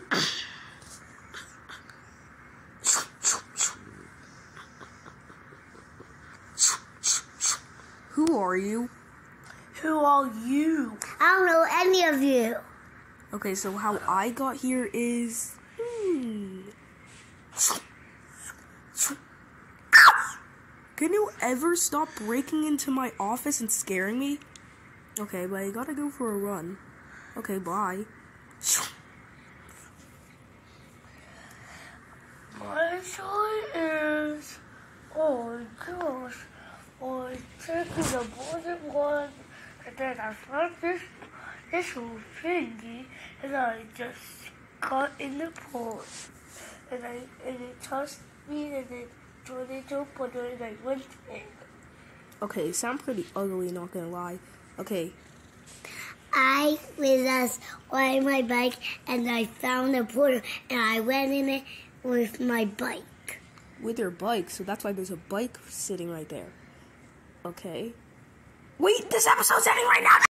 Who are you? Who are you? I don't know any of you. Okay, so how I got here is... Can you ever stop breaking into my office and scaring me? Okay, but I gotta go for a run. Okay, bye. My choice is... Oh gosh. I checked the bottom one, and then I found this little thingy, and I just got in the pot. And it touched me, and it turned into a puddle, and I went in. Okay, you sound pretty ugly, not gonna lie. Okay. I was just riding my bike, and I found a portal, and I went in it with my bike. With your bike, so that's why there's a bike sitting right there. Okay. Wait, this episode's ending right now!